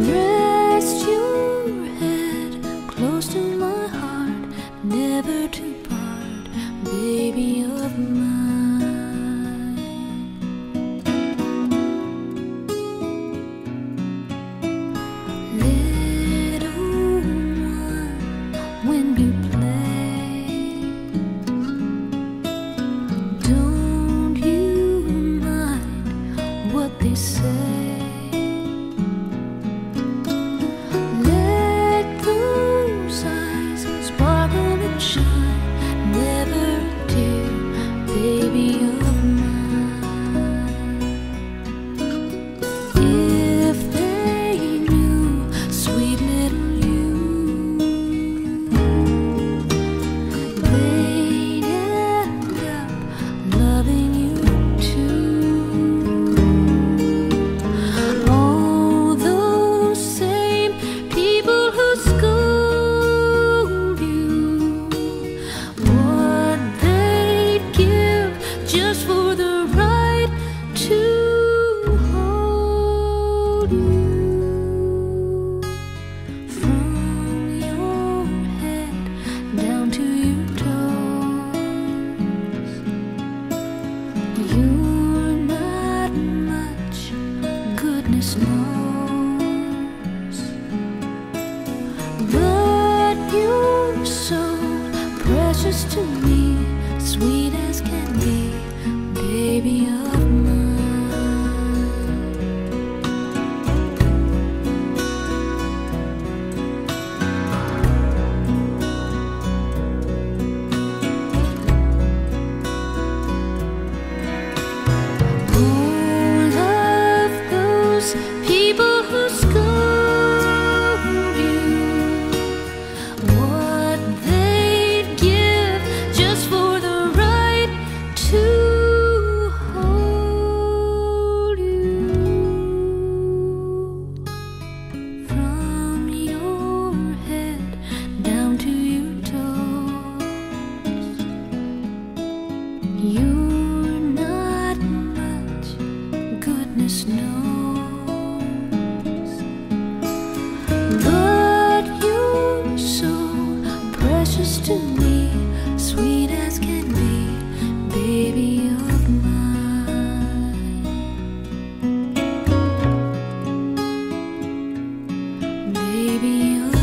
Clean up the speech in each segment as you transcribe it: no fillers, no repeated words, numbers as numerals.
Rest your head close to my heart, never to part, baby of mine. Little one, when you play, don't you mind what they say. Just for the right to hold you, from your head down to your toes. You're not much, goodness knows, but you're so precious to me, sweet as can be, baby of mine. All of those people who scold you, what they'd give just for the right to hold you, from your head down to your toes. You're not much, goodness knows, but you're so precious to me, sweet as can be, baby of mine, baby of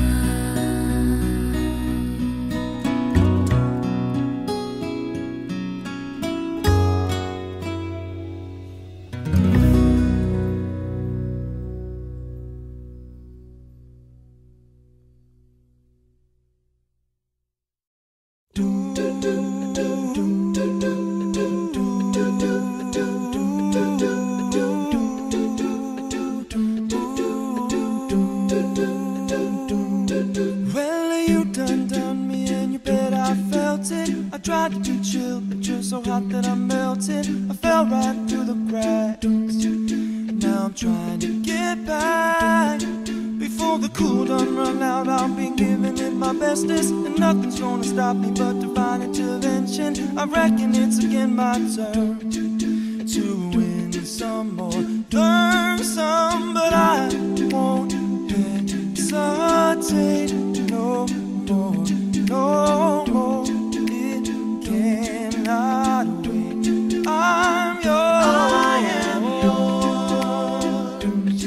Well, you done me and you bet I felt it. I tried to be chill, but you're so hot that I melted. I fell right through the cracks. Now I'm trying to get back. Before the cool done run out, I'll be giving it my bestest, and nothing's gonna stop me but divine intervention. I reckon it's again my turn to win some or learn some, but I won't hesitate no more, no more. It cannot wait. I'm yours. I am yours.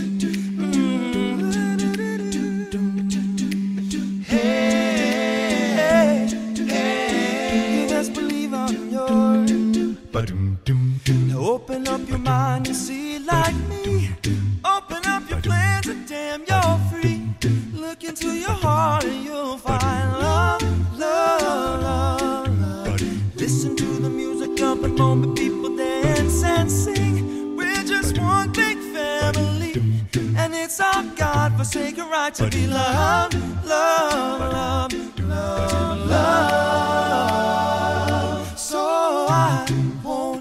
Hey, hey, you best believe I'm yours. Now open up your mind and see like me. Open up your plans and damn, you're free. Look into your heart and you'll find love, love, love, love. Listen to the music of the moment, people dance and sing. We're just one big family, and it's our God-forsaken right to be loved, love, love, love, love. So I won't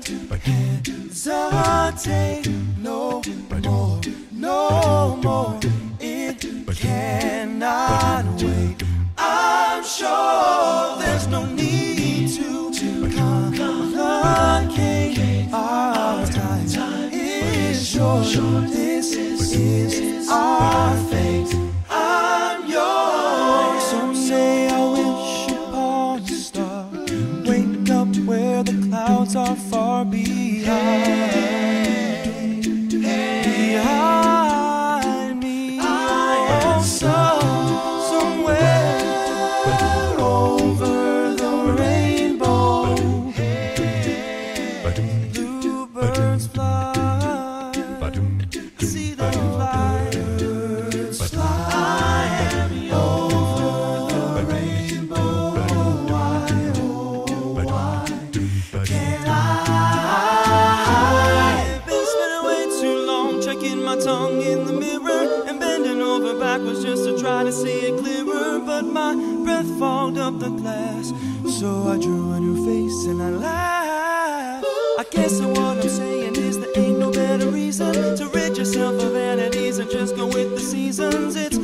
hesitate no more, no more. It cannot wait. I'm sure there's no need to complicate. Our time is short. This is our fate. I'm yours. Some say I wish upon a star. Wake up where the clouds are far behind. Behind me. Also, somewhere over the rainbow, bluebirds fly. See them fly. Birds fly. I am over the rainbow. Why, oh, why can't I? I've been spending way too long checking my tongue in the mirror and bending over backwards just to try to see it clearer. But my breath fogged up the glass, so I drew a new face and I laughed. I guess that what I'm saying is there ain't no better reason to rid yourself of vanities and just go with the seasons. It's